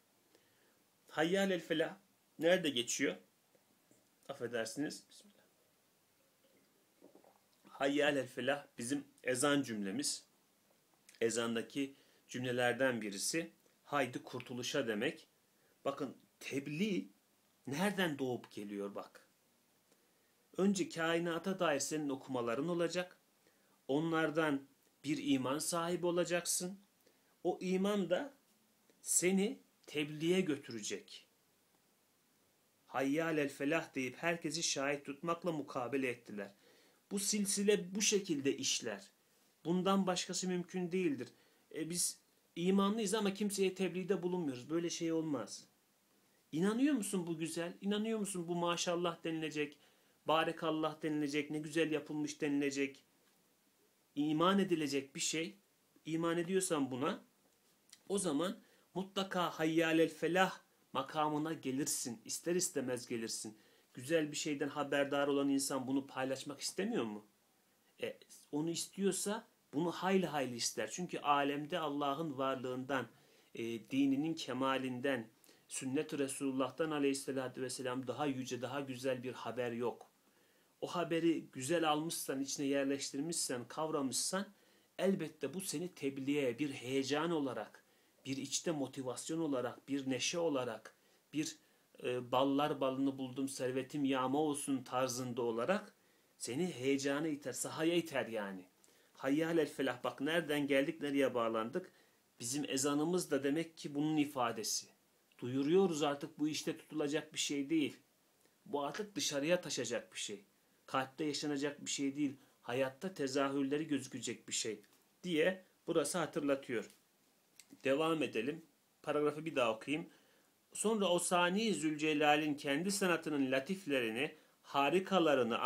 Hayyal el felah nerede geçiyor? Affedersiniz. Bismillah. Hayyal el felah bizim ezan cümlemiz. Ezandaki cümlelerden birisi haydi kurtuluşa demek. Bakın tebliğ nereden doğup geliyor bak. Önce kainata dair senin okumaların olacak. Onlardan bir iman sahibi olacaksın. O iman da seni tebliğe götürecek. Hayyâlel felah deyip herkesi şahit tutmakla mukabele ettiler. Bu silsile bu şekilde işler. Bundan başkası mümkün değildir. Biz imanlıyız ama kimseye tebliğde bulunmuyoruz. Böyle şey olmaz. İnanıyor musun bu güzel? İnanıyor musun bu maşallah denilecek, barekallah denilecek, ne güzel yapılmış denilecek, iman edilecek bir şey? İman ediyorsan buna, o zaman mutlaka hayyâlel felah makamına gelirsin. İster istemez gelirsin. Güzel bir şeyden haberdar olan insan bunu paylaşmak istemiyor mu? Onu istiyorsa bunu hayli hayli ister. Çünkü alemde Allah'ın varlığından, dininin kemalinden, sünnet-i Resulullah'tan aleyhissalatü vesselam daha yüce, daha güzel bir haber yok. O haberi güzel almışsan, içine yerleştirmişsen, kavramışsan, elbette bu seni tebliğe, bir heyecan olarak, bir içte motivasyon olarak, bir neşe olarak, bir ballar balını buldum, servetim yağma olsun tarzında olarak seni heyecana iter, sahaya iter yani. Hayyâl el felah, bak nereden geldik, nereye bağlandık. Bizim ezanımız da demek ki bunun ifadesi. Duyuruyoruz, artık bu işte tutulacak bir şey değil. Bu artık dışarıya taşacak bir şey. Kalpte yaşanacak bir şey değil. Hayatta tezahürleri gözükecek bir şey diye burası hatırlatıyor. Devam edelim. Paragrafı bir daha okuyayım. Sonra o Sani Zülcelal'in kendi sanatının latiflerini, harikalarını,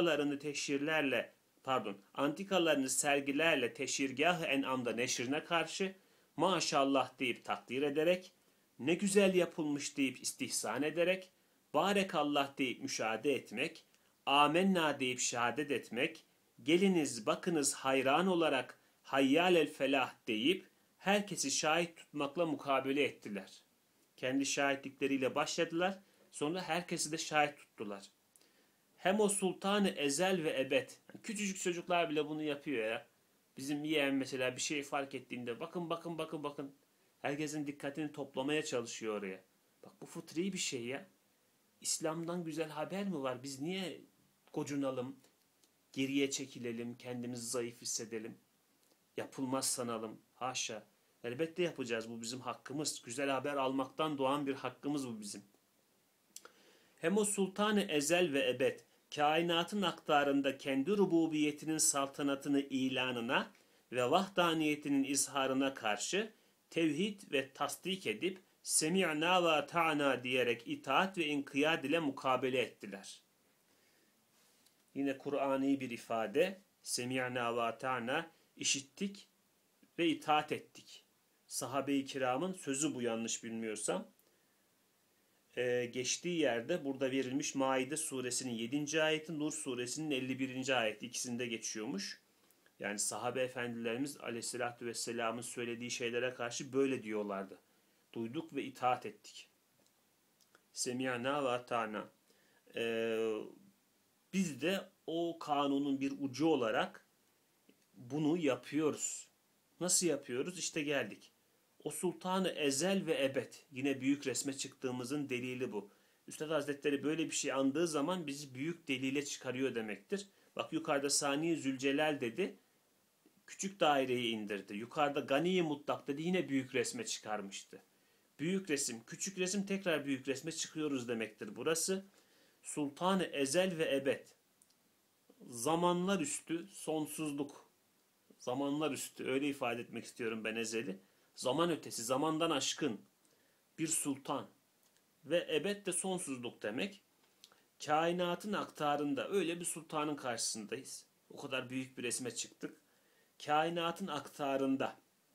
antikalarını sergilerle teşhirgâh-ı en'amda neşrine karşı maşallah deyip takdir ederek, ne güzel yapılmış deyip istihsan ederek, barekallah deyip müşahede etmek, amenna deyip şehadet etmek, geliniz bakınız hayran olarak hayyal el felah deyip herkesi şahit tutmakla mukabele ettiler. Kendi şahitlikleriyle başladılar, sonra herkesi de şahit tuttular. Hem o sultanı ezel ve ebed, küçücük çocuklar bile bunu yapıyor ya. Bizim yeğen mesela bir şey fark ettiğinde bakın. Herkesin dikkatini toplamaya çalışıyor oraya. Bak bu fıtri bir şey ya. İslam'dan güzel haber mi var? Biz niye gocunalım, geriye çekilelim, kendimizi zayıf hissedelim, yapılmaz sanalım? Haşa. Elbette yapacağız, bu bizim hakkımız. Güzel haber almaktan doğan bir hakkımız bu bizim. Hem o sultanı ezel ve ebed, kainatın aktarında kendi rububiyetinin saltanatını ilanına ve vahdaniyetinin izharına karşı tevhid ve tasdik edip semi'na ve ta'na diyerek itaat ve inkiyat ile mukabele ettiler. Yine Kur'ani bir ifade, semi'na ve ta'na, işittik ve itaat ettik. Sahabe-i kiramın sözü bu, yanlış bilmiyorsam. Geçtiği yerde burada verilmiş Maide suresinin 7. ayeti, Nur suresinin 51. ayeti, ikisinde geçiyormuş. Yani sahabe efendilerimiz aleyhissalatü vesselamın söylediği şeylere karşı böyle diyorlardı. Duyduk ve itaat ettik. Semi'na ve ata'na. Biz de o kanunun bir ucu olarak bunu yapıyoruz. Nasıl yapıyoruz? İşte geldik. O sultanı ezel ve ebed. Yine büyük resme çıktığımızın delili bu. Üstad Hazretleri böyle bir şey andığı zaman bizi büyük delile çıkarıyor demektir. Bak yukarıda Sani Zülcelal dedi. Küçük daireyi indirdi. Yukarıda Gani-i Mutlak dedi. Yine büyük resme çıkarmıştı. Büyük resim, küçük resim, tekrar büyük resme çıkıyoruz demektir burası. Sultanı ezel ve ebed. Zamanlar üstü sonsuzluk. Zamanlar üstü, öyle ifade etmek istiyorum ben ezeli. Zaman ötesi, zamandan aşkın bir sultan ve ebed de sonsuzluk demek. Kainatın aktarında öyle bir sultanın karşısındayız. O kadar büyük bir resme çıktık. Kainatın aktarında.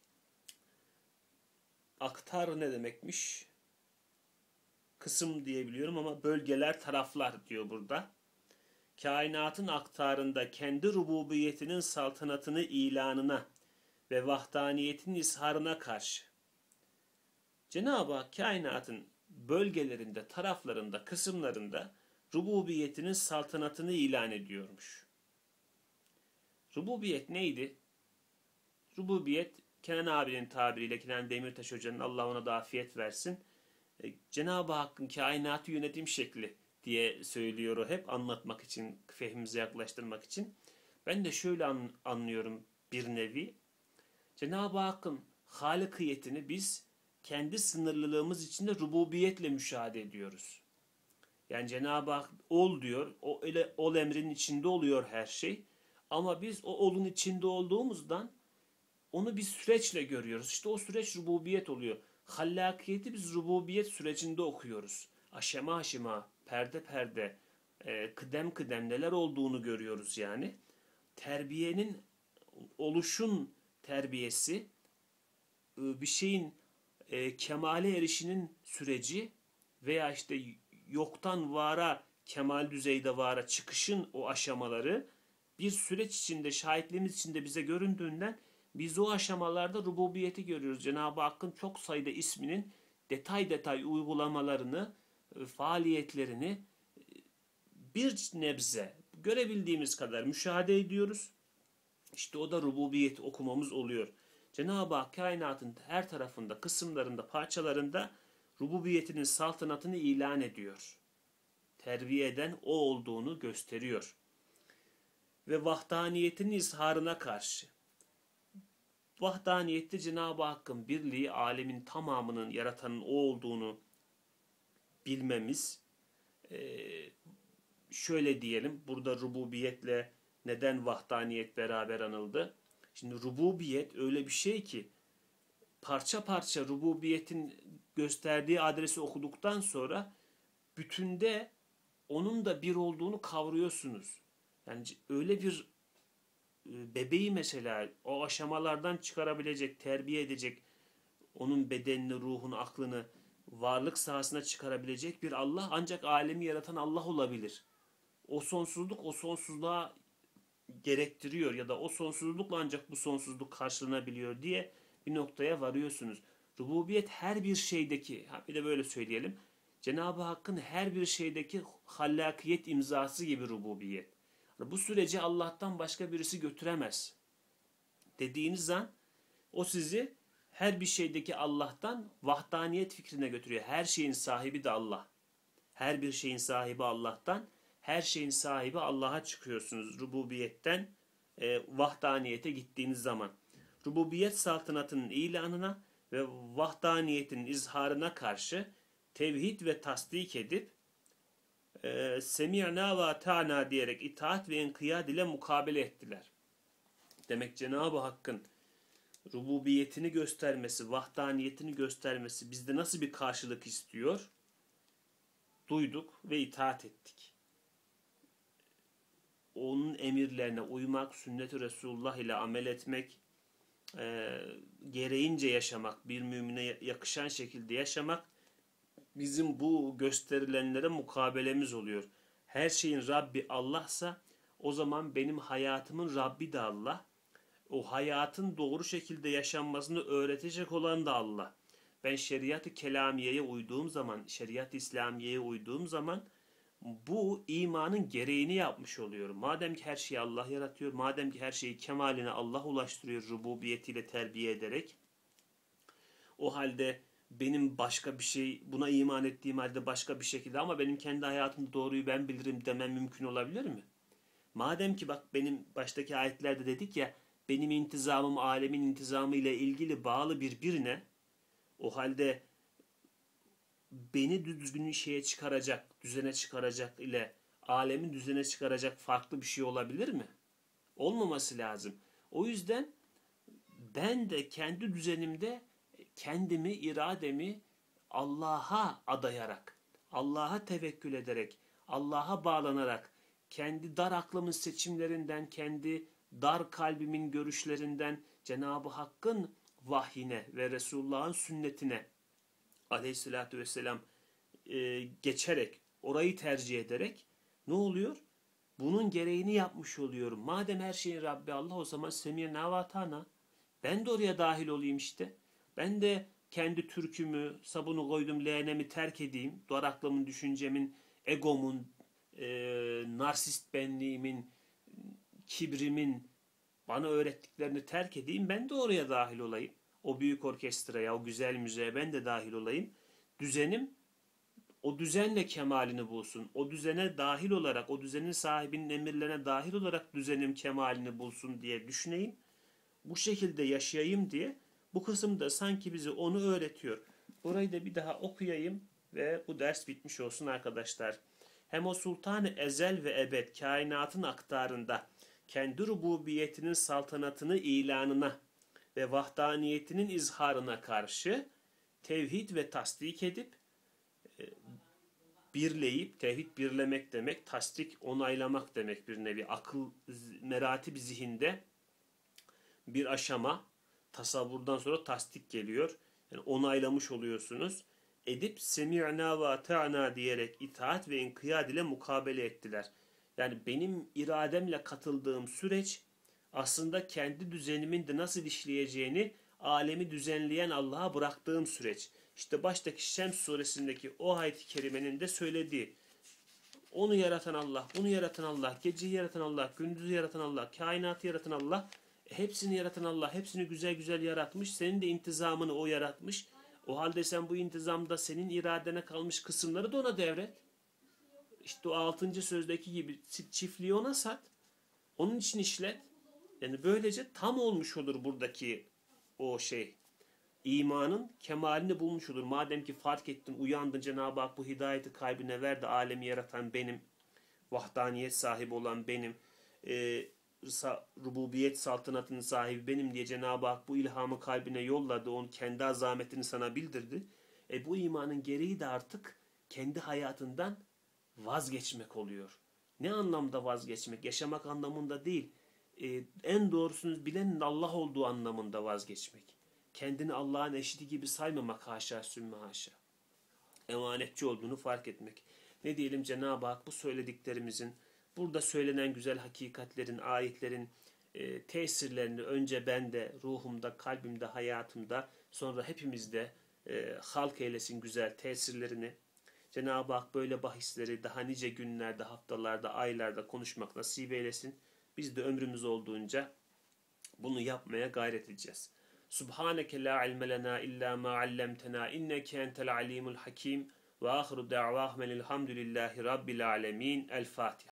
Aktar ne demekmiş? Kısım diyebiliyorum ama bölgeler, taraflar diyor burada. Kainatın aktarında kendi rububiyetinin saltanatını ilanına ve vahdaniyetinin izharına karşı Cenab-ı Hak kainatın bölgelerinde, taraflarında, kısımlarında rububiyetinin saltanatını ilan ediyormuş. Rububiyet neydi? Rububiyet, Kenan abinin tabiriyle, Kenan Demirtaş hocanın, Allah ona da afiyet versin, Cenab-ı Hakk'ın kainatı yönetim şekli diye söylüyor o hep, anlatmak için, fehmimize yaklaştırmak için. Ben de şöyle anlıyorum bir nevi. Cenab-ı Hakk'ın halikiyetini biz kendi sınırlılığımız içinde rububiyetle müşahede ediyoruz. Yani Cenab-ı Hak ol diyor. O öyle ol emrinin içinde oluyor her şey. Ama biz o olun içinde olduğumuzdan onu bir süreçle görüyoruz. İşte o süreç rububiyet oluyor. Hallakiyeti biz rububiyet sürecinde okuyoruz. Aşama aşama, perde perde, kıdem kıdem neler olduğunu görüyoruz yani. Terbiyenin, oluşun terbiyesi, bir şeyin kemale erişinin süreci veya işte yoktan vara, kemal düzeyde vara çıkışın o aşamaları bir süreç içinde, şahitliğimiz içinde bize göründüğünden biz o aşamalarda rububiyeti görüyoruz. Cenab-ı Hakk'ın çok sayıda isminin detay detay uygulamalarını, faaliyetlerini bir nebze görebildiğimiz kadar müşahede ediyoruz. İşte o da rububiyet okumamız oluyor. Cenab-ı Hak kainatın her tarafında, kısımlarında, parçalarında rububiyetinin saltanatını ilan ediyor. Terbiye eden o olduğunu gösteriyor. Ve vahdaniyetinin izharına karşı. Vahdaniyette Cenab-ı Hakk'ın birliği, alemin tamamının yaratanın o olduğunu bilmemiz, şöyle diyelim, burada rububiyetle neden vahdaniyet beraber anıldı? Şimdi rububiyet öyle bir şey ki parça parça rububiyetin gösterdiği adresi okuduktan sonra bütünde onun da bir olduğunu kavruyorsunuz. Yani öyle bir bebeği mesela o aşamalardan çıkarabilecek, terbiye edecek, onun bedenini, ruhunu, aklını varlık sahasına çıkarabilecek bir Allah ancak alemi yaratan Allah olabilir. O sonsuzluk o sonsuzluğa gerektiriyor ya da o sonsuzlukla ancak bu sonsuzluk karşılanabiliyor diye bir noktaya varıyorsunuz. Rububiyet her bir şeydeki, bir de böyle söyleyelim, Cenab-ı Hakk'ın her bir şeydeki hallakiyet imzası gibi rububiyet. Bu süreci Allah'tan başka birisi götüremez. Dediğiniz an o sizi her bir şeydeki Allah'tan vahdaniyet fikrine götürüyor. Her şeyin sahibi de Allah. Her bir şeyin sahibi Allah'tan, her şeyin sahibi Allah'a çıkıyorsunuz rububiyetten vahdaniyete gittiğiniz zaman. Rububiyet saltanatının ilanına ve vahdaniyetin izharına karşı tevhid ve tasdik edip semi'na ve ata'na diyerek itaat ve inkiyat ile mukabele ettiler. Demek Cenab-ı Hakk'ın rububiyetini göstermesi, vahdaniyetini göstermesi bizde nasıl bir karşılık istiyor? Duyduk ve itaat ettik. Onun emirlerine uymak, sünnet-i Resulullah ile amel etmek, gereğince yaşamak, bir mümine yakışan şekilde yaşamak bizim bu gösterilenlere mukabelemiz oluyor. Her şeyin Rabbi Allah'sa o zaman benim hayatımın Rabbi de Allah. O hayatın doğru şekilde yaşanmasını öğretecek olan da Allah. Ben şeriat-ı kelamiyeye uyduğum zaman, şeriat-ı İslamiye'ye uyduğum zaman bu imanın gereğini yapmış oluyorum. Madem ki her şeyi Allah yaratıyor, madem ki her şeyi kemaline Allah ulaştırıyor rububiyetiyle terbiye ederek, o halde benim başka bir şey, buna iman ettiğim halde başka bir şekilde ama benim kendi hayatımda doğruyu ben bilirim demem mümkün olabilir mi? Madem ki bak benim baştaki ayetlerde dedik ya, benim intizamım alemin intizamı ile ilgili bağlı birbirine, o halde beni düzgün şeye çıkaracak, düzene çıkaracak ile alemin düzene çıkaracak farklı bir şey olabilir mi? Olmaması lazım. O yüzden ben de kendi düzenimde kendimi, irademi Allah'a adayarak, Allah'a tevekkül ederek, Allah'a bağlanarak, kendi dar aklımın seçimlerinden, kendi dar kalbimin görüşlerinden Cenab-ı Hakk'ın vahyine ve Resulullah'ın sünnetine aleyhissalatü vesselam geçerek, orayı tercih ederek ne oluyor? Bunun gereğini yapmış oluyorum. Madem her şeyin Rabbi Allah, o zaman semî'nâ ve atâna. Ben de oraya dahil olayım işte. Ben de kendi türkümü, sabunu koydum leğenemi terk edeyim. Dar aklımın, düşüncemin, egomun, narsist benliğimin, kibrimin bana öğrettiklerini terk edeyim. Ben de oraya dahil olayım. O büyük orkestraya, o güzel müziğe ben de dahil olayım. Düzenim o düzenle kemalini bulsun. O düzene dahil olarak, o düzenin sahibinin emirlerine dahil olarak düzenim kemalini bulsun diye düşüneyim. Bu şekilde yaşayayım diye bu kısımda sanki bize onu öğretiyor. Burayı da bir daha okuyayım ve bu ders bitmiş olsun arkadaşlar. hem o sultan-ı ezel ve ebed kainatın aktarında kendi rububiyetinin saltanatını ilanına ve vahdaniyetinin izharına karşı tevhid ve tasdik edip birleyip, tevhid birlemek demek, tasdik onaylamak demek, bir nevi akıl meratib zihinde bir aşama, tasavvurdan sonra tasdik geliyor. Yani onaylamış oluyorsunuz. Edip semi'na ve ata'na diyerek itaat ve inkiyat ile mukabele ettiler. Yani benim irademle katıldığım süreç aslında kendi düzenimin de nasıl işleyeceğini alemi düzenleyen Allah'a bıraktığım süreç. İşte baştaki Şems suresindeki o ayet-i kerimenin de söylediği, onu yaratan Allah, bunu yaratan Allah, geceyi yaratan Allah, gündüzü yaratan Allah, kainatı yaratan Allah, hepsini yaratan Allah, hepsini güzel güzel yaratmış. Senin de intizamını o yaratmış. O halde sen bu intizamda senin iradene kalmış kısımları da ona devret. İşte o 6. sözdeki gibi çiftliği ona sat. Onun için işlet. Yani böylece tam olmuş olur buradaki o şey. İmanın kemalini bulmuş olur. Madem ki fark ettin, uyandın, Cenab-ı Hak bu hidayeti kalbine verdi. Alemi yaratan benim. Vahdaniyet sahibi olan benim. Rububiyet saltanatının sahibi benim diye Cenab-ı Hak bu ilhamı kalbine yolladı. Onun kendi azametini sana bildirdi. Bu imanın gereği de artık kendi hayatından vazgeçmek oluyor. Ne anlamda vazgeçmek? Yaşamak anlamında değil. En doğrusunu bilenin Allah olduğu anlamında vazgeçmek. Kendini Allah'ın eşiti gibi saymamak, haşa sümme haşa. Emanetçi olduğunu fark etmek. Ne diyelim, Cenab-ı Hak bu söylediklerimizin, burada söylenen güzel hakikatlerin, ayetlerin tesirlerini önce bende, ruhumda, kalbimde, hayatımda, sonra hepimizde halk eylesin güzel tesirlerini. Cenab-ı Hak böyle bahisleri daha nice günlerde, haftalarda, aylarda konuşmak nasip eylesin. Biz de ömrümüz olduğunca bunu yapmaya gayret edeceğiz. Subhaneke la ilme lena illa ma allamtena inneke entel alimul hakim ve ahiru da'vahum elhamdülillahi rabbil alemin. El Fatiha.